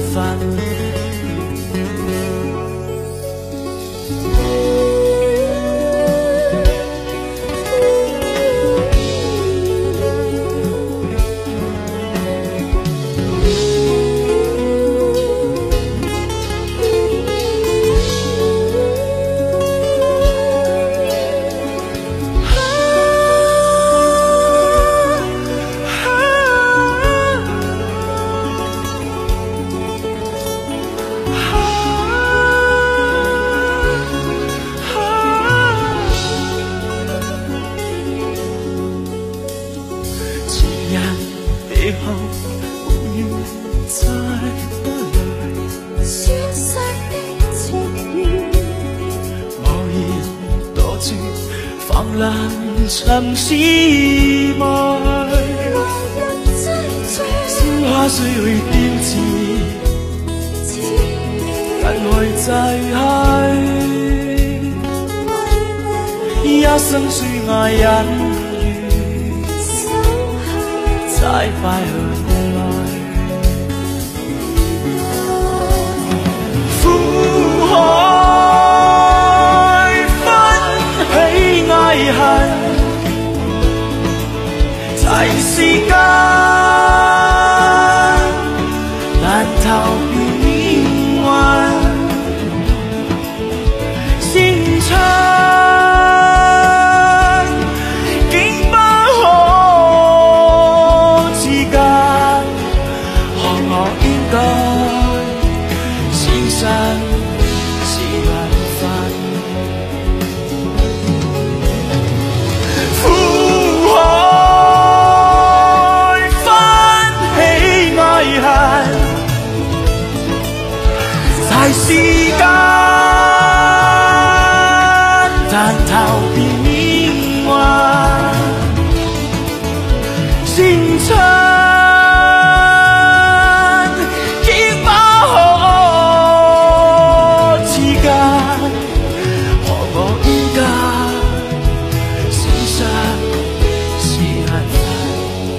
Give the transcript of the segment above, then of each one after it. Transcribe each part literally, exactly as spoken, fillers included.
烦。沉思愛，鮮花雖會凋謝，但愛在係，一生最愛人如再快回來，苦海分起愛恨。係時間，難逃避命運，星辰竟不可之間，何我應該先生是緣分。在時間，但逃避命運，星辰竟不可之間，何我應該先生是緣分。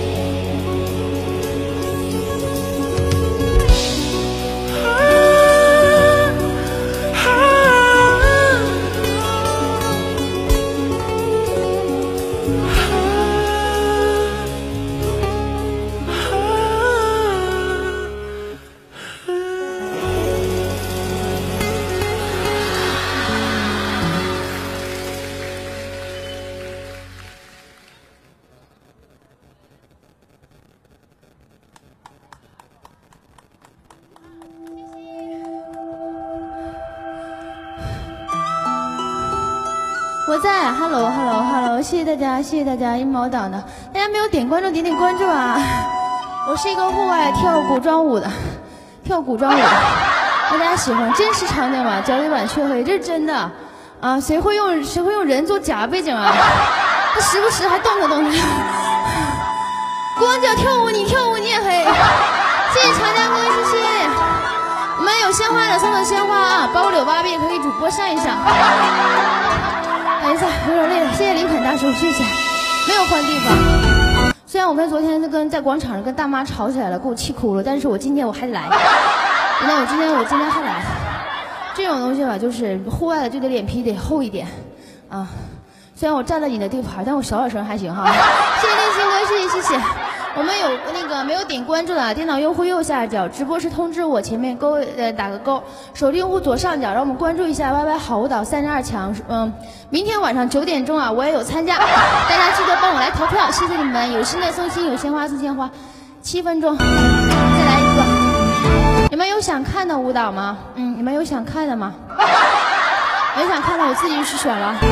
我在 ，Hello Hello Hello， 谢谢大家，谢谢大家，阴谋党的，大家没有点关注，点点关注啊！我是一个户外跳古装舞的，跳古装舞的，大家喜欢真实场景吗？脚底板黢黑，这是真的啊！谁会用谁会用人做假背景啊？他时不时还动弹动弹。光脚跳舞，你跳舞你也黑，谢谢长江哥，谢谢。我们有鲜花的送送鲜花啊，包括柳芭比可以主播上一上。等一下，有点累了，谢谢林肯大叔，谢谢。没有换地方，虽然我跟昨天跟在广场上跟大妈吵起来了，给我气哭了，但是我今天我还来。那我今天我今天还来。这种东西吧，就是户外的就得脸皮得厚一点啊。虽然我占了你的地盘，但我小点声还行哈。谢谢练心哥，谢谢谢谢。我们有那个没有点关注的，电脑用户右下角直播时通知我，前面勾呃打个勾，手机用户左上角让我们关注一下 Y Y 好舞蹈三十二强。嗯，明天晚上九点钟啊，我也有参加，大家记得帮我来投票，谢谢你们。有心的送心，有鲜花送鲜花，七分钟，再来一个。你们有想看的舞蹈吗？嗯，你们有想看的吗？没想看的我自己去选了。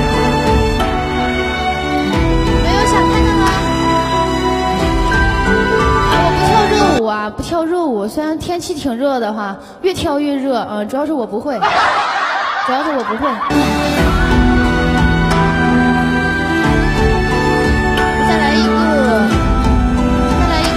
没有想看的吗？舞啊，不跳热舞，虽然天气挺热的哈，越跳越热，嗯、呃，主要是我不会，主要是我不会。再来一个，再来一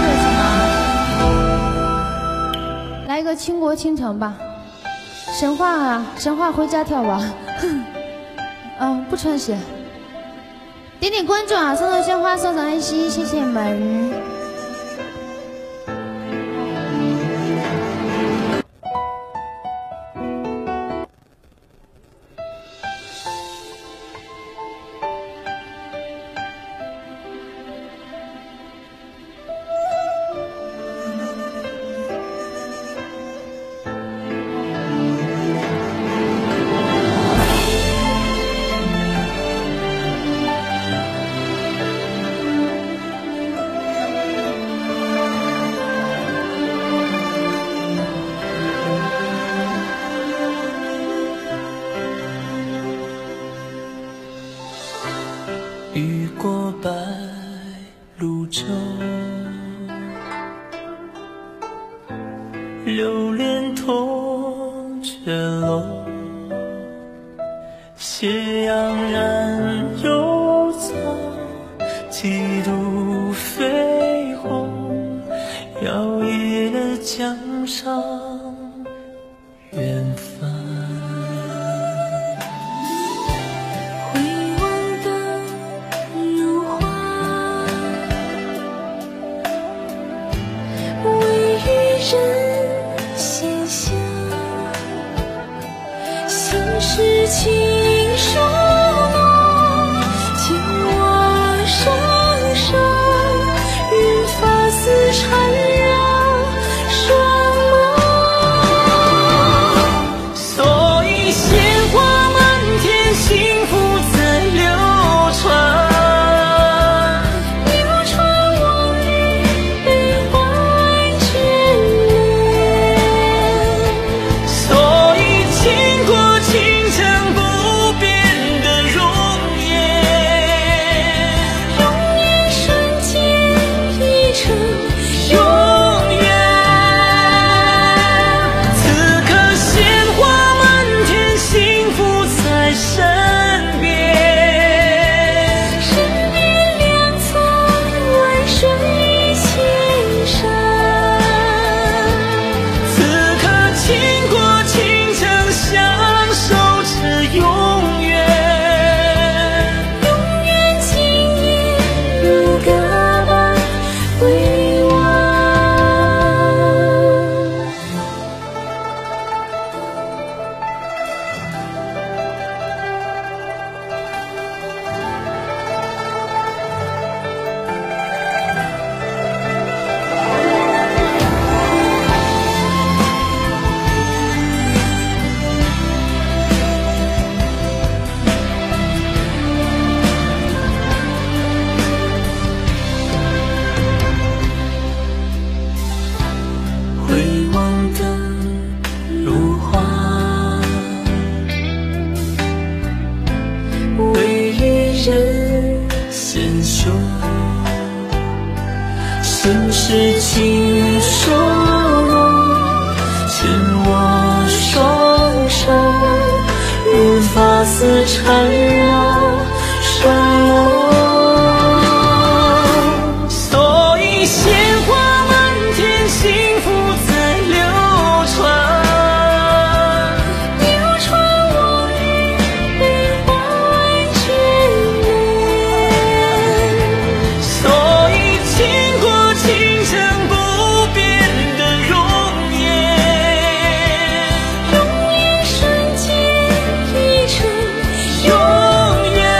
个什么？来一个倾国倾城吧，神话啊，神话回家跳吧。嗯，不穿鞋。点点关注啊，送送鲜花，送送爱心，谢谢你们。 留恋痛却落，斜阳染幽草，几度飞鸿，摇曳了江上远方。 回望的如花，微雨人闲香，心事情疏浓，牵我双手，任发丝缠绕双眸。 所以鲜花满天，幸福在流传。 流传往日悲欢眷恋， 所以倾国倾城不变的容颜， 永远瞬间已成永远。此刻鲜花满天，幸福在身边。 身边两侧万水千山， 此刻倾国倾城，相守着永远。 永远今夜如歌般回望。 回望的如花，微雨人纤袖，心事情疏浓，牵我双手，任发丝缠绕双眸。所以鲜花满天，幸福在流传。 流传往日悲欢眷恋， 所以倾国倾城不变的容颜， 永远瞬间已成永远。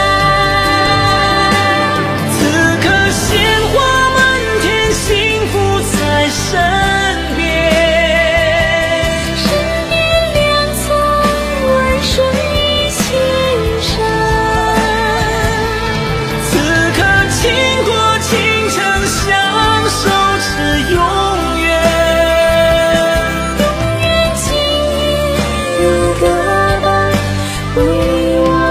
此刻鲜花满天，幸福在身边。 身边两侧万水千山， 此刻倾国倾城，相守着永远。 永远今夜如歌般回望。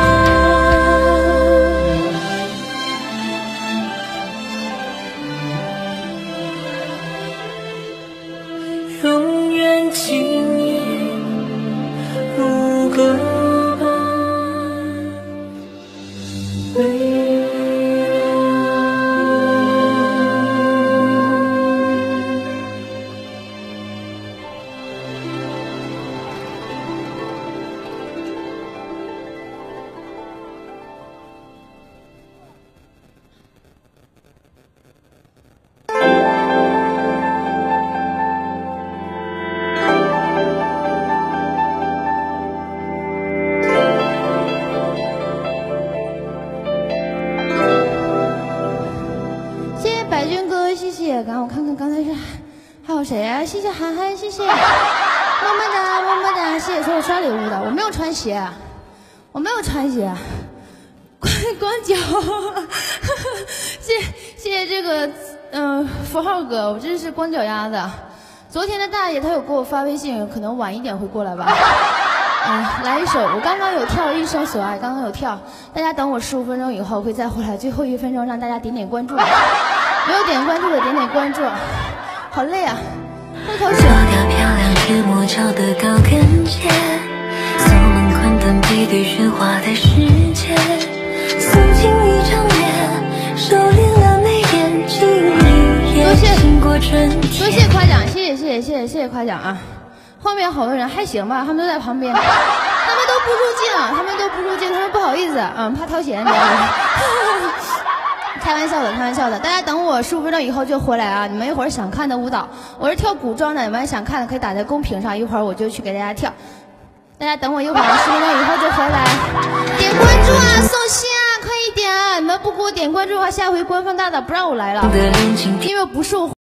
永远今夜如歌般回望。 谢谢百军哥，谢谢。刚我看看刚才是还有谁啊？谢谢涵涵，谢谢，么么哒么么哒，谢谢所有刷礼物的。我没有穿鞋，我没有穿鞋，光光脚。谢谢谢这个嗯、呃、符号哥，我真是光脚丫子。昨天的大爷他有给我发微信，可能晚一点会过来吧。嗯，来一首，我刚刚有跳《一生所爱》，刚刚有跳，大家等我十五分钟以后会再回来，最后一分钟让大家点点关注，没有点关注的点点关注，好累啊，喝口水。 切莫找得高跟鞋，扫门宽短配对喧哗的世界，诉尽一张脸，收敛了眉眼，静一夜，经过春天。 多谢夸奖，谢谢谢谢谢谢谢谢夸奖啊！后面好多人还行吧，他们都在旁边，他们都不入镜，他们都不入镜，他们不好意思，嗯，怕掏钱，开玩笑的，开玩笑的。大家等我十五分钟以后就回来啊！你们一会儿想看的舞蹈，我是跳古装的，你们想看的可以打在公屏上，一会儿我就去给大家跳。大家等我一会儿，十分钟以后就回来。点关注啊，送心啊，快一点！你们不给我点关注的话，下回官方大大不让我来了，因为不受。